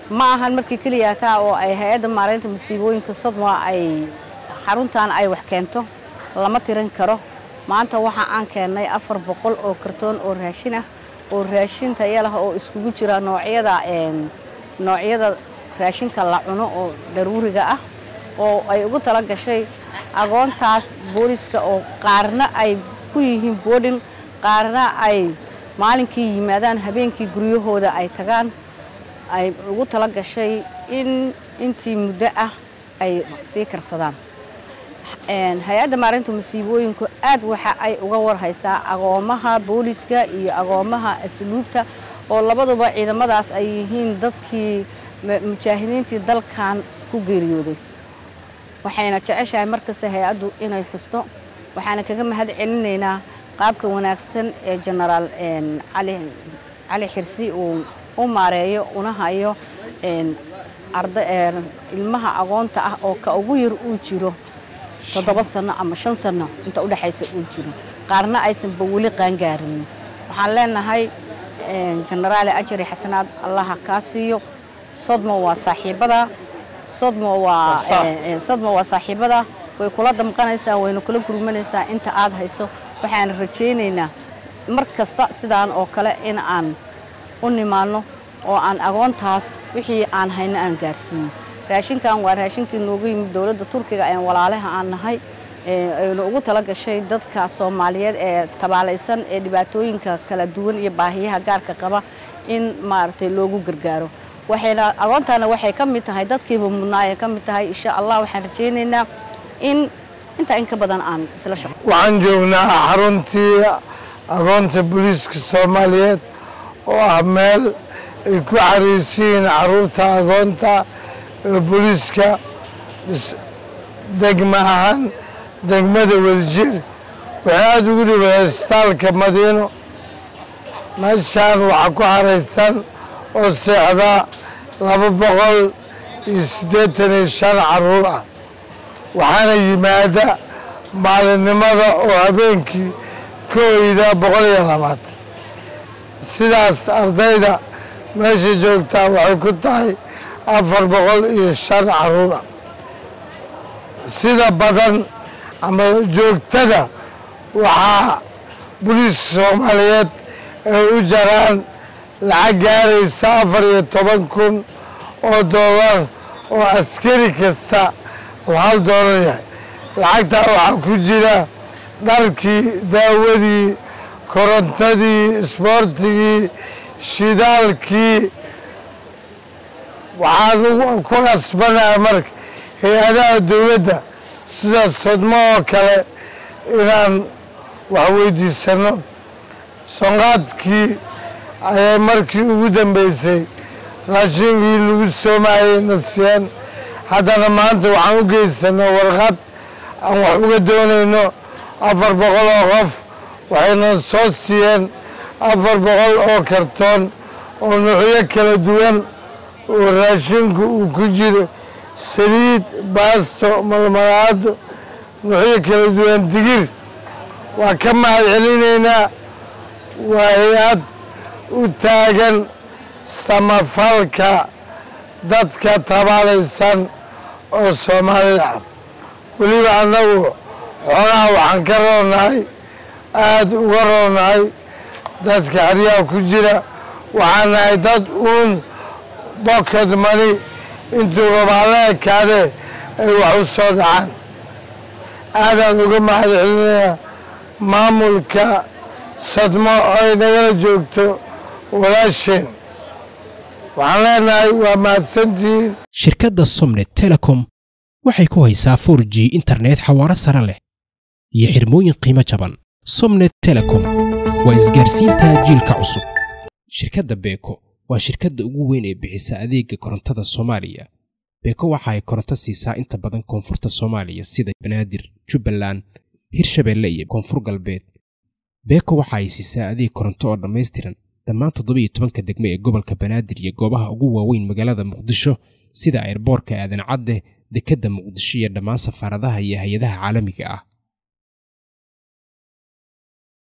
ما ahan markii kaliya taa oo ay hay'adda maareynta masiibooyinka Sodma ay xaruntan ay wax keento lama tirin karo maanta waxa aan keenay 400 oo kartoon oo raashin ah oo raashin tayo leh oo iskugu jira noocyada raashinka la cuno oo daruuriga ah oo ay ugu tala gashay agoontaas booliska oo qaarna ay ku yihiin boarding qaarna ay maalinkii yimaadaan habeenkii guryahooda ay tagaan ay ugu tala gashay in intii muddo ah ay sii karsadaan hay'adda maareynta masiibooyinka aad waxa ay uga warhaysaa agoomaha booliska iyo agoomaha asluubta oo labaduba ciidamadaas ay yihiin dadkii mujaahidiintii dalkan ku geeriyooday waxayna jeceshahay markasta hay'addu inay xusto waxaana kaga mahad celinaynaa qaabka wanaagsan ee Generaal Ali Xirsi oo maareeyo una hayo ilmaha agoonta ah oo ka ugu yar uu jiro 7 sano ama 5 sano inta u dhaxaysa uu jiro qaarna aysan wali qaan gaarin waxaan leenahay Generaal Ajari Xasanaad Allah ka siiyo Sodma waa saaxiibada Sodma waa saaxiibada way kula damqanaysaa wayna kula gurmanaysaa inta aad hayso waxaan rajaynaynaa markasta sidaan oo kale in aan u nimaano oo aan agoontaas wixii aan hayna aan gaarsiino raashinkan waa raashinkii noogu yimid dawladda Turkiga ee walaalaha aan nahay ee ugu tala gashay dadka Soomaaliyeed ee tabaalaysan ee dhibaatooyinka kala duwan iyo baahiyaha gaarka qaba in maartay loogu gargaaro waxayna agoontaana waxay ka mid tahay dadkiiba mudnaay ka mid tahay insha Allah waxaan rajaynaynaa in inta in ka badan aan isla shaqo waxaan joognaa xaruntii agoonta booliska Soomaaliyeed oo ah meel ay ku xariisiin caruurta agoonta booliska degmahan degmada Wadajir waxaad ugu dhigay isbitaalka Madiino meeshaan waxa ku xareysan oo seexda 285 caruur ah waxaana yimaada maalinimada oo habeenkii kooyda 120 sidaas ardayda meesha joogta waxay ku tahay 405 caruur ah sida badan ama joogtada waxa booliska Soomaaliyeed ay u jaraan lacag gaaraysa 14,000 oo dollar oo askari kasta waxaa dooranaya lacagta waxa ku jira dharkii daawadii korontadii isboortigii shidaalkii waxaan ku qasbanahay marka hay'adaha dawladda sida Sodma oo kale inaan wax weydiisano sonqaadkii ay markii ugu dambeysay raashinkii lagu soomaayay nasiyaan haddana maanta waxaan u geysanay warqad aan wax uga doonayno 400 oo qof waxayna soo siiyeen 400 oo kartoon oo noocyo kala duwan oo raashinku uu ku jiro saliid baasto malmalaado noocyo kala duwan digir waa ka mahad celinaynaa waa hay'ad u taagan samafalka dadka tabaalaysan oo Soomaalida waliba anagu xoolaha waxaan ka roonahay aad uga roonahay dadka xariyaha ku jira waxaan nahay dad uun pocket money intuu rabaale kaade ay wax u soo dhacaan aadaan uga mahad celinayaa maamulka Sodma ay nagala joogto walaasheen waxaan leenahay waa mahadsantihiin shirkadda Somnet Telecom waxay ku haysaa 4G internet xawaare sare leh iyo xirmooyin qiimo jaban Somnet Telecom waa isgaarsiinta jiilka cusub shirkadda Beko waa shirkadda ugu weyn ee bixisa adeegga korontada Soomaaliya Beko waxa ay koronto siisaa inta badan koonfurta Soomaaliya sida Banaadir Jubbaland Hirshabeelle iyo Koonfur Galbeed Beko waxa ay siisaa adeeg koronto oo dhameystiran dhammaan 17 degme ee gobolka Banaadir iyo goobaha ugu waaweyn magaalada Muqdisho sida airportka Aadan Cadde dekedda Muqdisho iyo dhammaan safaaradaha iyo hay'adaha caalamiga ah